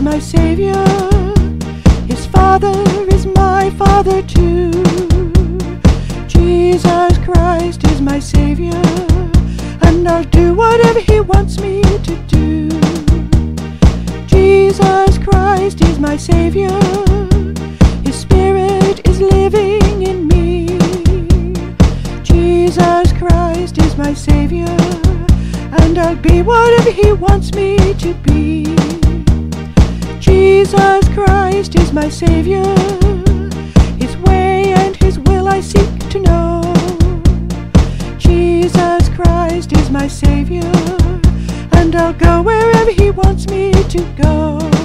my Savior. His Father is my Father too. Jesus Christ is my Savior, and I'll do whatever He wants me to do. Jesus Christ is my Savior. His Spirit is living in me. Jesus Christ is my Savior, and I'll be whatever He wants me to be. Jesus Christ is my Savior. His way and His will I seek to know. Jesus Christ is my Savior, and I'll go wherever He wants me to go.